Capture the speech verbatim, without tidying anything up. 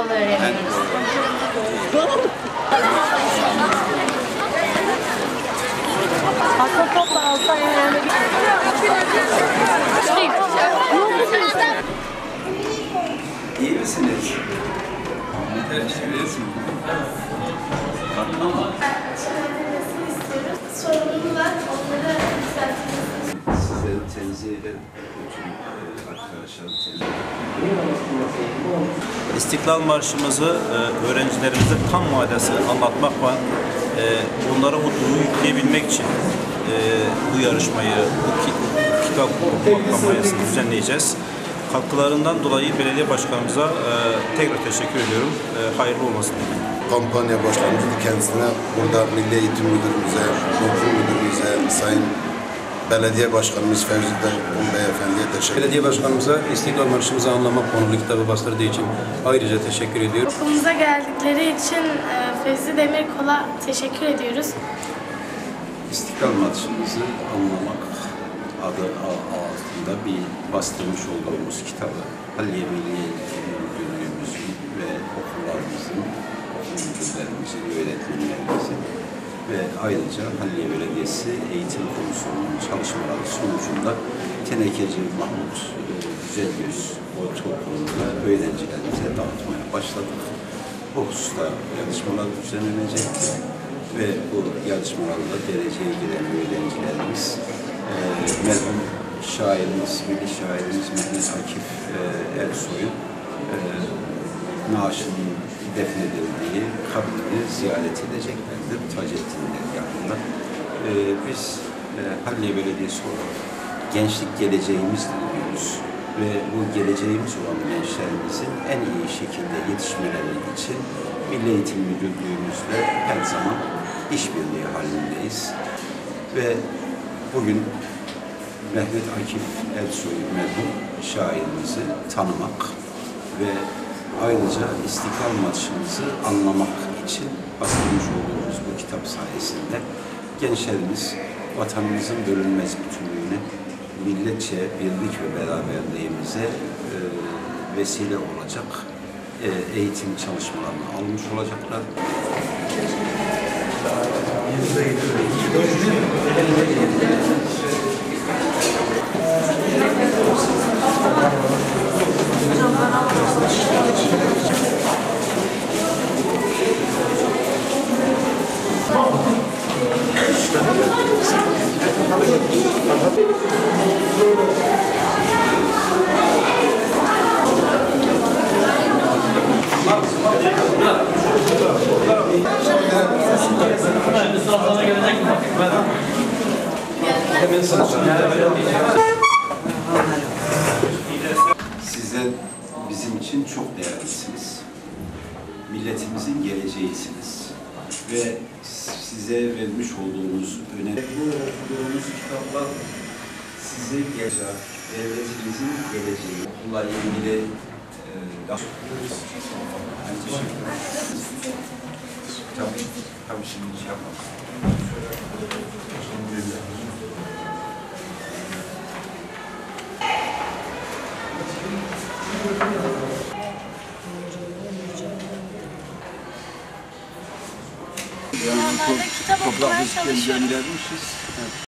Handball öğreniyoruz. Aslında topla alsa yani. İyi misiniz? Yeter çeviriyorsun. Tamam. Sorunum var, onları düzeltmenizi. Sizleri tenzih ederim. Bütün arkadaşlar tenzih ederim. İstiklal Marşımızı e, öğrencilerimize tam manasıyla anlatmak ve e, onlara mutluluğu yükleyebilmek için e, bu yarışmayı, bu ki, kitap okuma kampanyasını düzenleyeceğiz. Katkılarından dolayı belediye başkanımıza e, tekrar teşekkür ediyorum. E, hayırlı olmasın dilerim. Kampanya başlamıştı. Kendisine burada Milli Eğitim Müdürümüze, Okul Müdürümüze, Sayın Belediye Başkanımız Fevzi'den Beyefendi'ye teşekkür ederim. Belediye Başkanımıza İstiklal Marşımızı anlamak konulu kitabı bastırdığı için ayrıca teşekkür ediyorum. Okulumuza geldikleri için Fevzi Demirkol'a teşekkür ediyoruz. İstiklal Marşımızı anlamak adı altında bir bastırmış olduğumuz kitabı Halliye Milli Eğitim Müdürlüğümüzün ve okullarımızın, okul müdürlerimizin, öğretmenlerimizin ve ayrıca Halliye Belediyesi Eğitim Komisyonu'nun çalışmaları sonucunda Tenekeci Mahmut Güzelgöz Ortaokulu'nda öğrencilerimize dağıtmaya başladık. Bu hususta yarışmalar düzenlenecek ve bu yarışmalarla dereceye giren öğrencilerimiz e, merhum şairimiz, milli şairimiz Mehmet Akif e, Ersoy'un e, naaşının defnedildiği kabrini ziyaret edeceklerdir. Taceddinler yanında. E, biz e, Halliye Belediyesi olarak gençlik geleceğimiz diyoruz ve bu geleceğimiz olan gençlerimizin en iyi şekilde yetişmeleri için Milli Eğitim Müdürlüğümüzle her zaman işbirliği halindeyiz. Ve bugün Mehmet Akif Ersoy merhum şairimizi tanımak ve ayrıca İstiklal Marşımızı anlamak için bastırmış olduğumuz bu kitap sayesinde gençlerimiz vatanımızın bölünmez bütünlüğüne, milletçe birlik ve beraberliğimize e, vesile olacak e, eğitim çalışmalarını almış olacaklar. Sizler bizim için çok değerlisiniz. Milletimizin geleceğisiniz. Ve size vermiş olduğumuz önemli bu okuduğumuz kitaplar size gelecek, devletimizin geleceği, okulla ilgili e, tabii, tabii şimdi şey yapmak. Normalde kitap okumaya çalışıyorum. Göndermişiz.